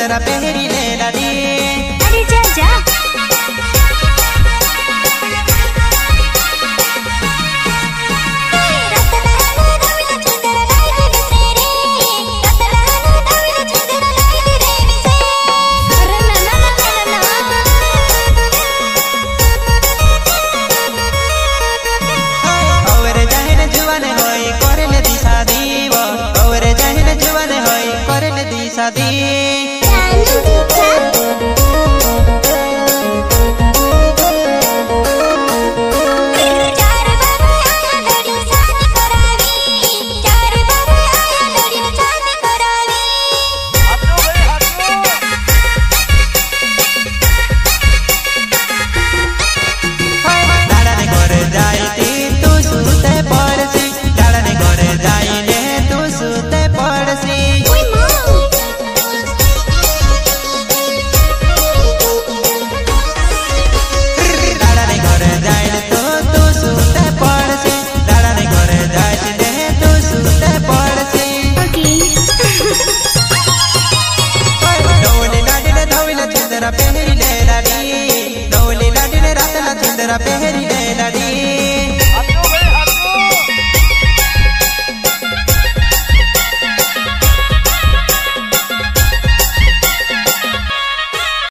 चुंदरा पहरी ले लाडी। अरे जा जा पहरी ले लाडी, डोली लाडी ने रात ना चुंदरा पहरी ले लाडी।